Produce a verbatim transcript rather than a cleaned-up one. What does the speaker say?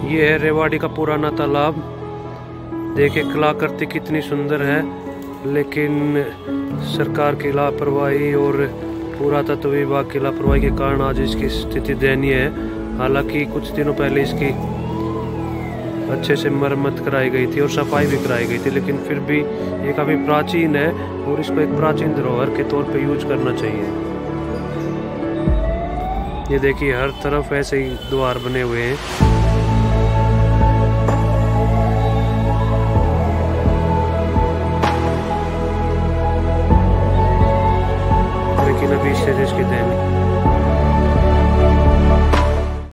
ये है रेवाड़ी का पुराना तालाब। देखिए कलाकृति कितनी सुंदर है, लेकिन सरकार की लापरवाही और पुरातत्व विभाग की लापरवाही के कारण आज इसकी स्थिति दयनीय है। हालांकि कुछ दिनों पहले इसकी अच्छे से मरम्मत कराई गई थी और सफाई भी कराई गई थी, लेकिन फिर भी ये काफ़ी प्राचीन है और इसको एक प्राचीन धरोहर के तौर पे यूज करना चाहिए। ये देखिए हर तरफ ऐसे ही द्वार बने हुए हैं।